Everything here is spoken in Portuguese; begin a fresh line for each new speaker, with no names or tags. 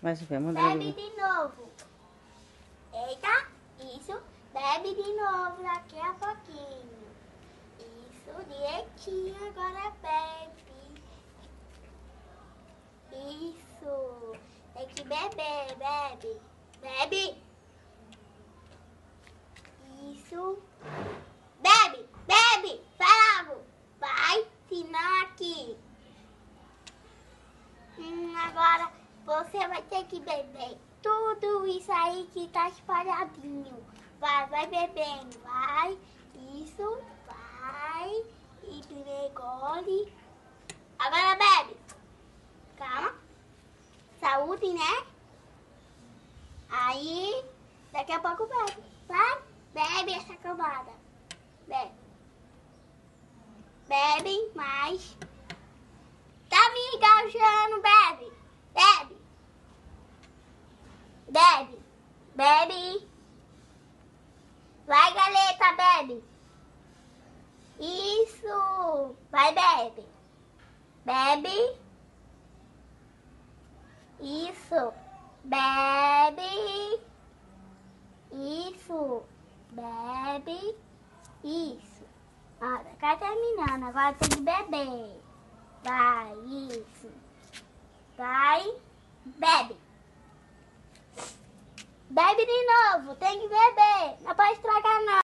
Vai, Sofia, manda
Bebe
ele.
de novo. Eita, isso. Bebe de novo daqui a pouquinho. Isso, direitinho, agora bebe. Isso. Tem que beber, bebe. Bebe. Isso. Bebe, bebe. Vai logo. Vai, senão aqui. Agora você vai ter que beber tudo isso aí que tá espalhadinho. Vai, vai bebendo, vai. Isso, vai. E primeiro gole. Agora bebe. Calma. Saúde, né? Aí, daqui a pouco bebe. Vai, bebe essa cambada. Bebe. Bebe mais. Tá me engaujando, bebe. Bebe. Bebe. Bebe. Vai, galeta, bebe. Isso. Vai, bebe. Bebe. Isso. Bebe. Isso. Bebe. Isso. Ó, tá terminando. Agora tem que beber. Vai, isso. Vai, bebe. Bebe de novo, tem que beber. Não pode estragar não.